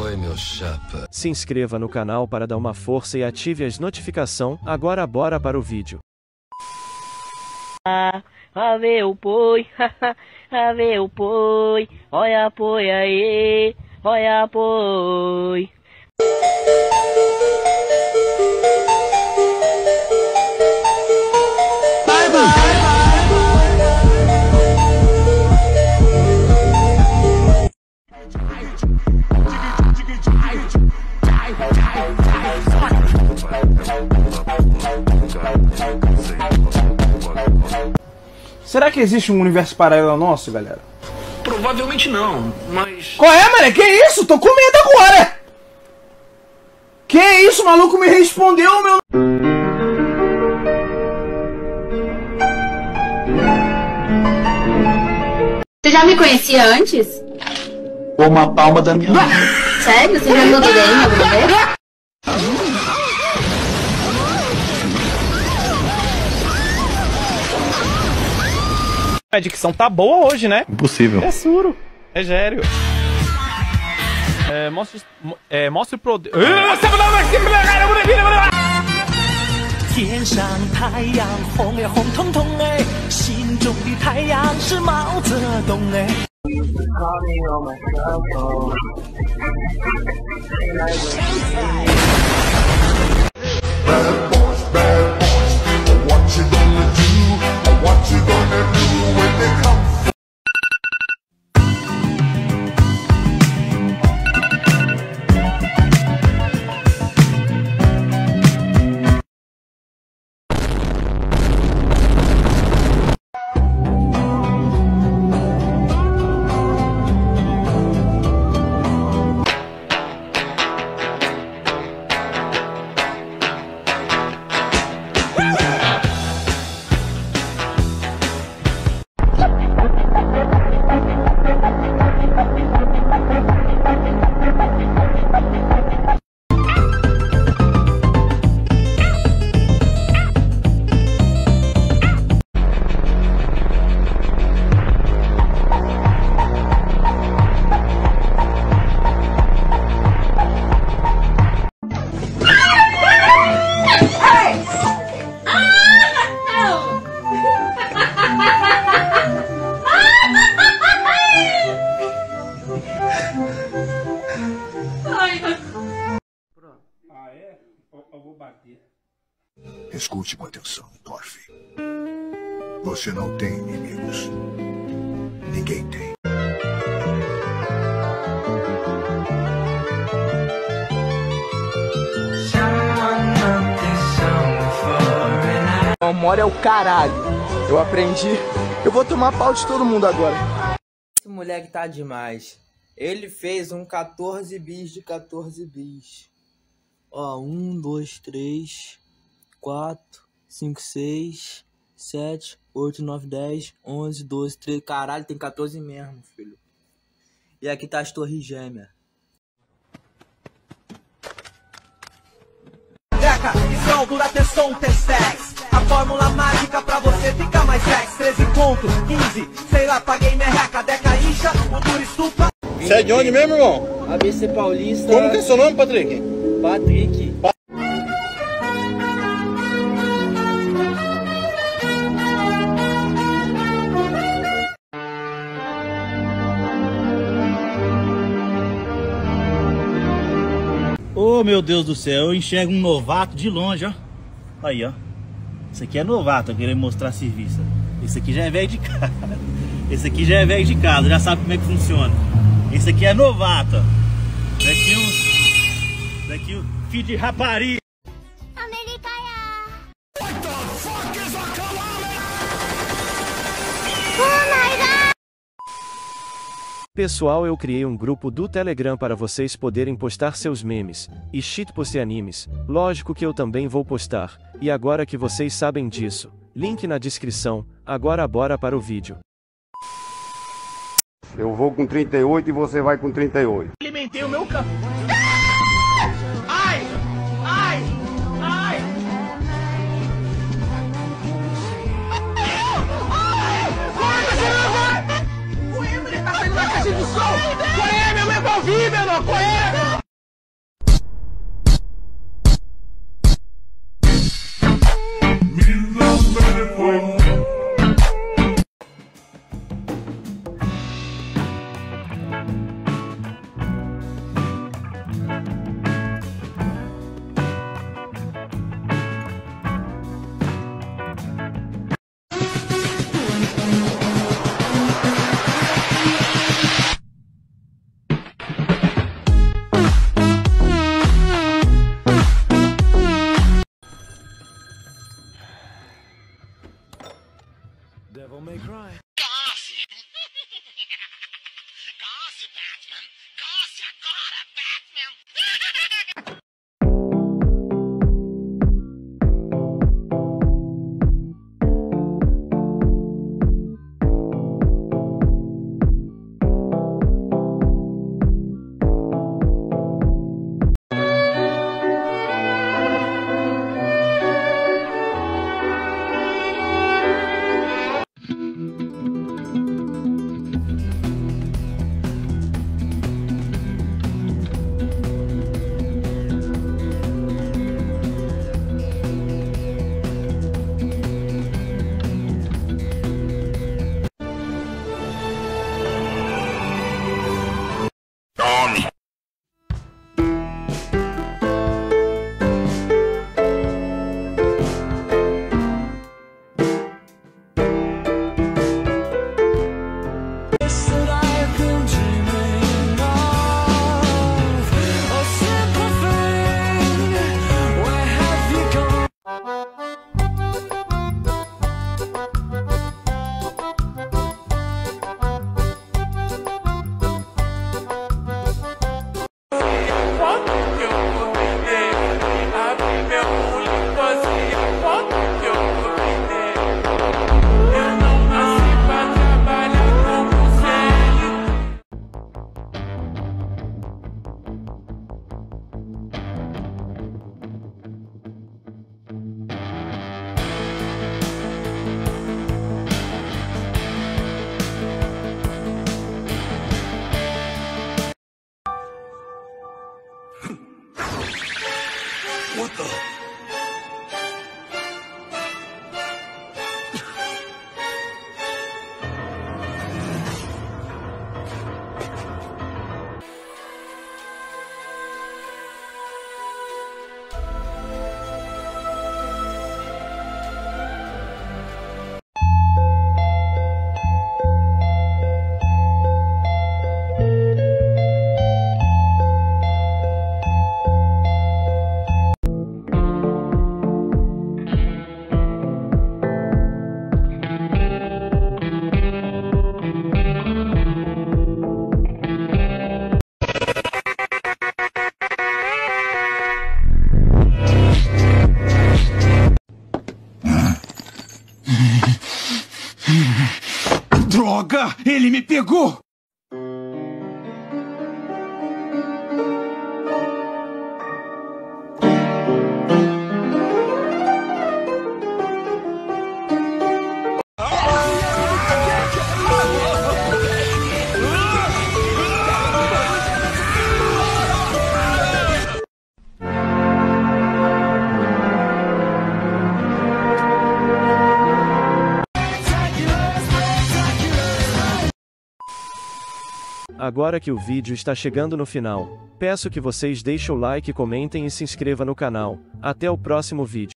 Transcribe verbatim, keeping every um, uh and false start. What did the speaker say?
Oi, meu chapa. Se inscreva no canal para dar uma força e ative as notificações. Agora bora para o vídeo. Ah, a ver o poi, a ver o poi, olha poi aí, olha poi. Bye bye. Será que existe um universo paralelo ao nosso, galera? Provavelmente não, mas... Qual é, mané? Que isso? Tô com medo agora! Que isso, o maluco me respondeu, meu... Você já me conhecia antes? Uma palma da minha mão. Sério? Você já me mandou D M alguma vez? A dicção tá boa hoje, né? Impossível. É suro. É sério. É, mostra, é, mostra o poder. 天上太阳红呀红彤彤哎，心中的太阳是毛泽东哎。 Escute com atenção, Dorf. Você não tem inimigos. Ninguém tem. Memória é o caralho. Eu aprendi. Eu vou tomar pau de todo mundo agora. Esse moleque tá demais. Ele fez um quatorze bis de quatorze bis. Ó, um, dois, três... quatro, cinco, seis, sete, oito, nove, dez, onze, doze, treze. Caralho, tem quatorze mesmo, filho. E aqui tá as torres gêmeas. Deca, visão, Durateção, Testex. A fórmula mágica pra você ficar mais sex. treze ponto, quinze, sei lá, paguei merreca. Deca incha, o duro estupa. Você é de onde mesmo, irmão? A B C Paulista. Como que é seu nome, Patrick? Patrick. Pa Oh, meu Deus do céu, eu enxergo um novato de longe, ó. Aí, ó. Esse aqui é novato, eu queria mostrar serviço. Esse aqui já é velho de casa. Esse aqui já é velho de casa, já sabe como é que funciona. Esse aqui é novato, ó. Daqui um... Daqui um filho de rapariga. Pessoal, eu criei um grupo do Telegram para vocês poderem postar seus memes e shitpost animes. Lógico que eu também vou postar. E agora que vocês sabem disso, link na descrição. Agora bora para o vídeo. Eu vou com trinta e oito e você vai com trinta e oito. Alimentei o meu cão. Ai! Ai! Ai! Corre, meu irmão, corre, meu! What the? Droga! Ele me pegou! Agora que o vídeo está chegando no final, peço que vocês deixem o like, comentem e se inscrevam no canal. Até o próximo vídeo.